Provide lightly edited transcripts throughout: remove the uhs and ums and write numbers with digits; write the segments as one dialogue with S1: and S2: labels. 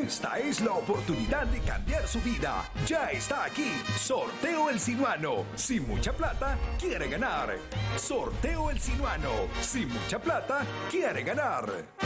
S1: Esta es la oportunidad de cambiar su vida. Ya está aquí. Sorteo El Sinuano. Sin mucha plata, quiere ganar. Sorteo El Sinuano. Sin mucha plata, quiere ganar.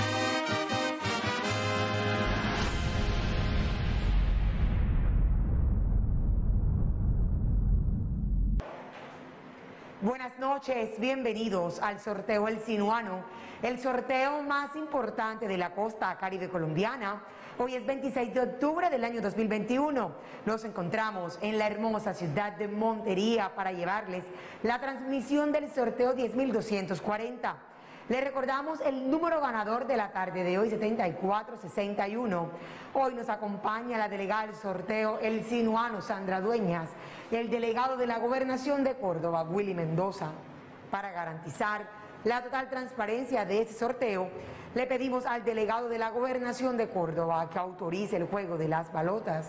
S2: Buenas noches, bienvenidos al sorteo El Sinuano, el sorteo más importante de la costa caribe colombiana. Hoy es 26 de octubre del año 2021. Nos encontramos en la hermosa ciudad de Montería para llevarles la transmisión del sorteo 10.240. Le recordamos el número ganador de la tarde de hoy, 7461. Hoy nos acompaña la delegada del sorteo El Sinuano, Sandra Dueñas, y el delegado de la Gobernación de Córdoba, Willy Mendoza. Para garantizar la total transparencia de este sorteo, le pedimos al delegado de la Gobernación de Córdoba que autorice el juego de las balotas.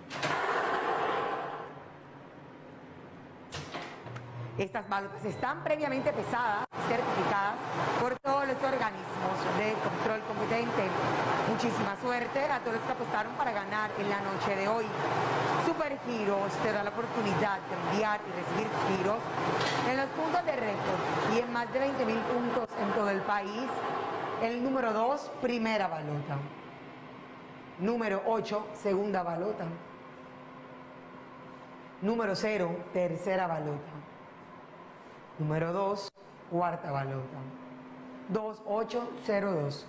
S2: Estas balotas están previamente pesadas y certificadas por todos los organismos de control competente. Muchísima suerte a todos los que apostaron para ganar en la noche de hoy. Supergiros te da la oportunidad de enviar y recibir giros en los puntos de récord y en más de 20.000 puntos en todo el país. El número 2, primera balota. Número 8, segunda balota. Número 0, tercera balota. Número 2, cuarta balota. 2802.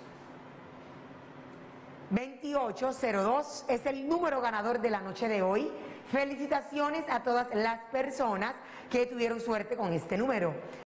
S2: 2802 es el número ganador de la noche de hoy. Felicitaciones a todas las personas que tuvieron suerte con este número.